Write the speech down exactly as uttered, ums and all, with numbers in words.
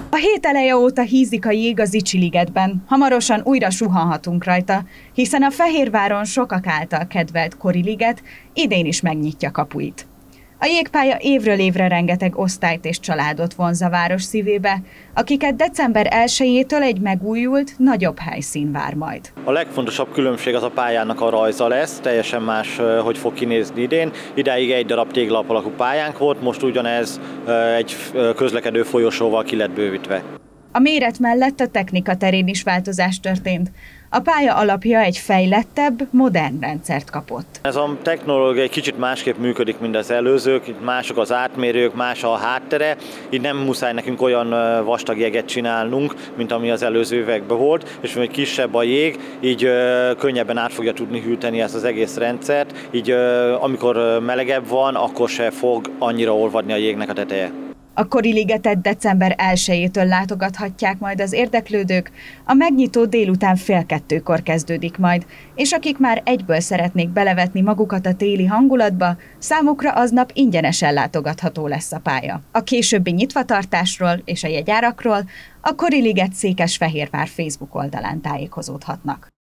A hét eleje óta hízik a jég a Zichy-ligetben. Hamarosan újra suhanhatunk rajta, hiszen a Fehérváron sokak által kedvelt Kori liget idén is megnyitja kapuit. A jégpálya évről évre rengeteg osztályt és családot vonz a város szívébe, akiket december elsejétől egy megújult, nagyobb helyszín vár majd. A legfontosabb különbség az a pályának a rajza lesz, teljesen más, hogy fog kinézni idén. Idáig egy darab téglalap alakú pályánk volt, most ugyanez egy közlekedő folyosóval ki lett bővítve. A méret mellett a technika terén is változás történt. A pálya alapja egy fejlettebb, modern rendszert kapott. Ez a technológia egy kicsit másképp működik, mint az előzők, itt mások az átmérők, más a háttere, így nem muszáj nekünk olyan vastag jeget csinálnunk, mint ami az előző években volt, és hogy kisebb a jég, így könnyebben át fogja tudni hűteni ezt az egész rendszert, így amikor melegebb van, akkor se fog annyira olvadni a jégnek a teteje. A Kori ligetet december elsejétől látogathatják majd az érdeklődők, a megnyitó délután fél kettőkor kezdődik majd, és akik már egyből szeretnék belevetni magukat a téli hangulatba, számukra aznap ingyenesen látogatható lesz a pálya. A későbbi nyitvatartásról és a jegyárakról a Kori liget Székesfehérvár Facebook oldalán tájékozódhatnak.